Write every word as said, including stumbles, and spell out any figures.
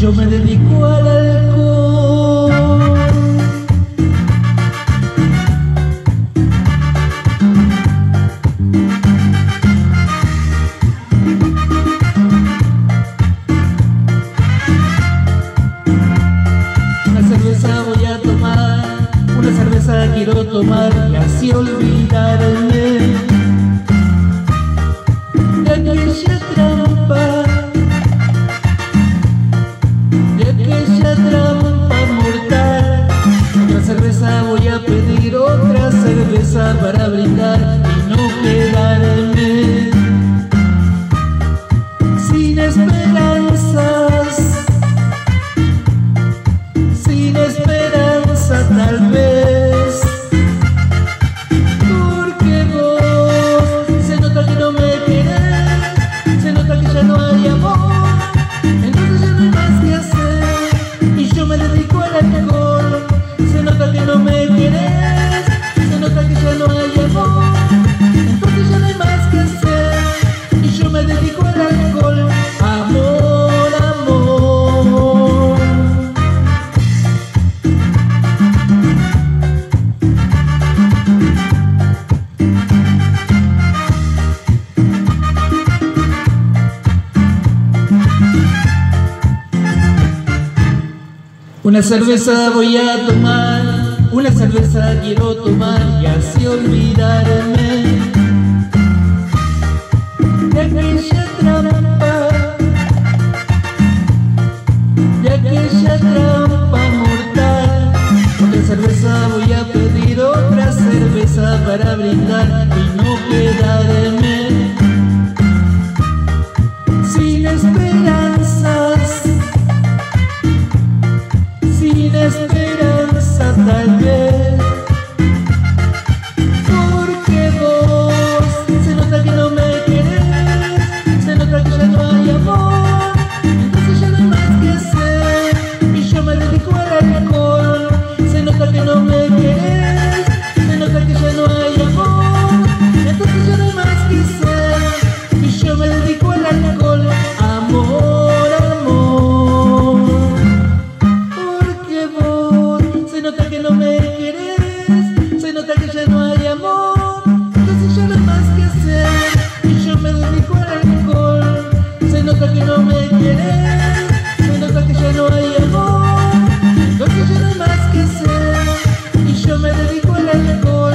yo me dedico al alcohol. Una cerveza voy a tomar, una cerveza quiero tomar y así olvidarme de aquella trampa, de aquella trampa mortal. Otra cerveza voy a pedir, otra cerveza para brindar y no quedarme sin esperanzas, sin esperanza tal vez, porque vos se nota que no me querés, se nota que ya no hay amor, entonces ya no hay más que hacer y yo me dedico al alcohol. Se nota que no me querés, se nota que ya no hay amor, entonces ya no hay más que hacer y yo me dedico al alcohol. Amor, amor. Una cerveza voy a tomar, una cerveza quiero tomar y así olvidarme de aquella trampa, de aquella trampa mortal. Otra cerveza voy a pedir, otra cerveza para brindar y no quedarme sin esperanzas, sin esperanza tal vez, porque vos se nota que no me querés, se nota que ya no hay amor, entonces ya no hay más que hacer y yo me dedico al alcohol. Se nota que no me querés, se nota que ya no hay amor, entonces ya no hay más que hacer y yo me dedico al alcohol. Amor, amor. Porque vos se nota que no me querés, se nota que ya no hay amor, entonces ya no hay más que hacer y yo me dedico al alcohol. Se nota que no me querés, se nota que ya no hay amor, entonces ya no hay más que hacer y yo me dedico al alcohol.